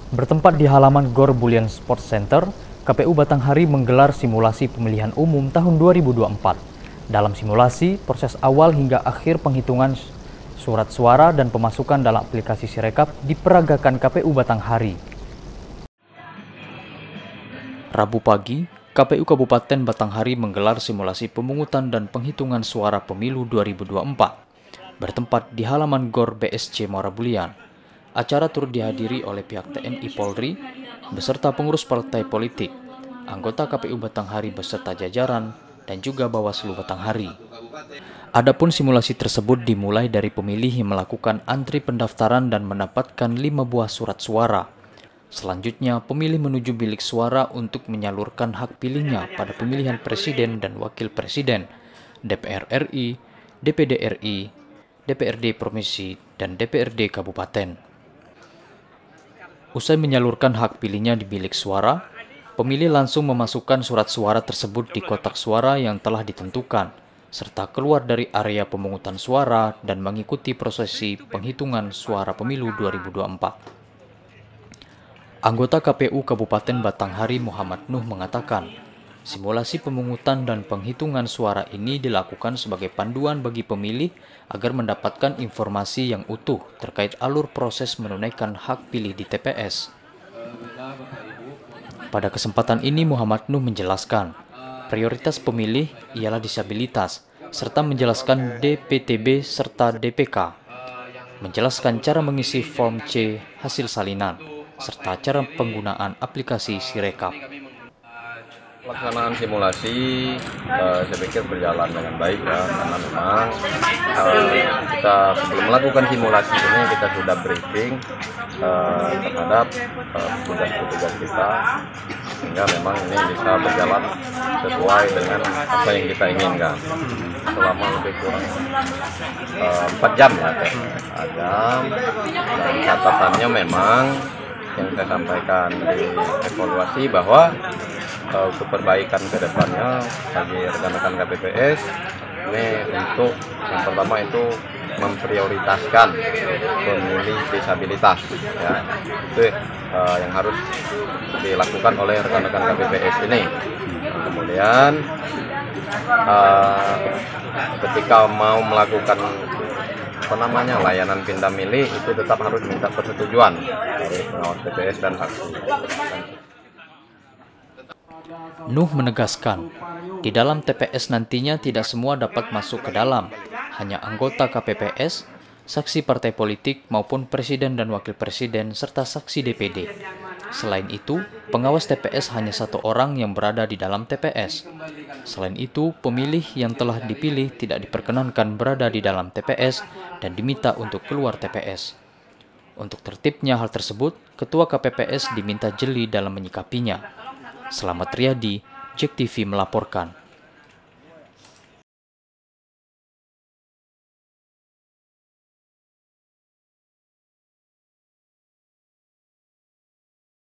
Bertempat di halaman Gor Bullion Sports Center, KPU Batanghari menggelar simulasi pemilihan umum tahun 2024. Dalam simulasi, proses awal hingga akhir penghitungan surat suara dan pemasukan dalam aplikasi Sirekap diperagakan KPU Batanghari. Rabu pagi, KPU Kabupaten Batanghari menggelar simulasi pemungutan dan penghitungan suara pemilu 2024. Bertempat di halaman Gor BSC Muara Bullion. Acara turut dihadiri oleh pihak TNI Polri, beserta pengurus partai politik, anggota KPU Batanghari beserta jajaran, dan juga Bawaslu Batanghari. Adapun simulasi tersebut dimulai dari pemilih yang melakukan antri pendaftaran dan mendapatkan 5 buah surat suara. Selanjutnya, pemilih menuju bilik suara untuk menyalurkan hak pilihnya pada pemilihan presiden dan wakil presiden, DPR RI, DPD RI, DPRD Provinsi, dan DPRD Kabupaten. Usai menyalurkan hak pilihnya di bilik suara, pemilih langsung memasukkan surat suara tersebut di kotak suara yang telah ditentukan, serta keluar dari area pemungutan suara dan mengikuti prosesi penghitungan suara pemilu 2024. Anggota KPU Kabupaten Batanghari Muhammad Nuh mengatakan, simulasi pemungutan dan penghitungan suara ini dilakukan sebagai panduan bagi pemilih agar mendapatkan informasi yang utuh terkait alur proses menunaikan hak pilih di TPS. Pada kesempatan ini Muhammad Nuh menjelaskan, prioritas pemilih ialah disabilitas, serta menjelaskan DPTB serta DPK, menjelaskan cara mengisi form C hasil salinan, serta cara penggunaan aplikasi Sirekap. Pelaksanaan simulasi saya pikir berjalan dengan baik ya, karena memang kita sebelum melakukan simulasi ini kita sudah briefing terhadap tugas-tugas kita, sehingga memang ini bisa berjalan sesuai dengan apa yang kita inginkan selama lebih kurang 4 jam ya, 4 jam. Dan catatannya memang yang saya sampaikan di evaluasi bahwa untuk perbaikan ke depannya bagi rekan-rekan KPPS ini untuk yang pertama itu memprioritaskan pemilih disabilitas ya, itu yang harus dilakukan oleh rekan-rekan KPPS ini. Kemudian ketika mau melakukan layanan pindah milih itu tetap harus minta persetujuan dari pengawas TPS dan saksi. Nuh menegaskan, di dalam TPS nantinya tidak semua dapat masuk ke dalam, hanya anggota KPPS, saksi partai politik maupun presiden dan wakil presiden serta saksi DPD. Selain itu, pengawas TPS hanya 1 orang yang berada di dalam TPS. Selain itu, pemilih yang telah dipilih tidak diperkenankan berada di dalam TPS dan diminta untuk keluar TPS. Untuk tertibnya hal tersebut, Ketua KPPS diminta jeli dalam menyikapinya. Selamat Riyadi, JEK TV melaporkan.